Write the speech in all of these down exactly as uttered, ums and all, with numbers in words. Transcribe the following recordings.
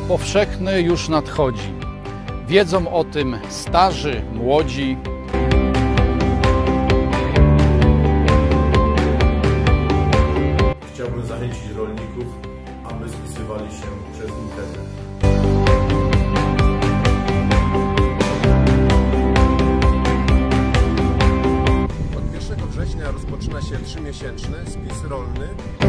powszechny już nadchodzi. Wiedzą o tym starzy, młodzi. Chciałbym zachęcić rolników, aby spisywali się przez internet. Od pierwszego września rozpoczyna się trzymiesięczny spis rolny.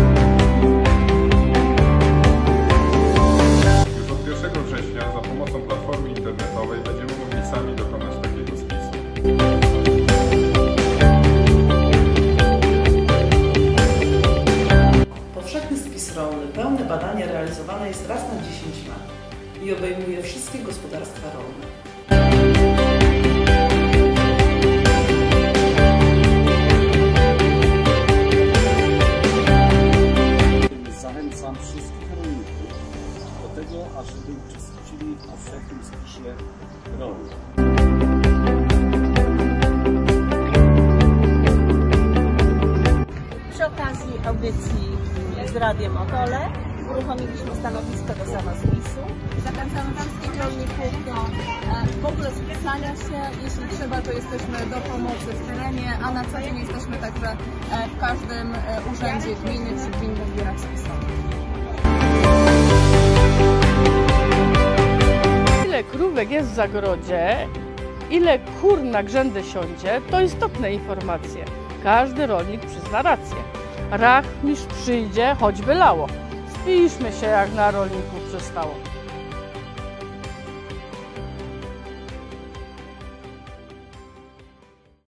Już od pierwszego września za pomocą platformy internetowej będziemy mogli sami dokonać takiego spisu. Powszechny spis rolny, pełne badanie realizowane jest raz na dziesięć lat i obejmuje wszystkie gospodarstwa rolne. Zachęcam wszystkich rolników do tego, ażeby uczestniczyli w powszechnym spisie rolnym. Przy okazji audycji z Radiem Opole uruchomiliśmy stanowisko do samospisu. Zachęcamy wszystkich rolników do e, w ogóle spisania się. Jeśli trzeba, to jesteśmy do pomocy w terenie, a na co dzień jesteśmy także e, w każdym e, urzędzie gminy czy gminnych biurach spisowych. Ile krówek jest w zagrodzie, ile kur na grzędę siądzie, to istotne informacje. Każdy rolnik przyzna rację. Rachmistrz przyjdzie, choćby lało. Spiszmy się, jak na rolników przystało.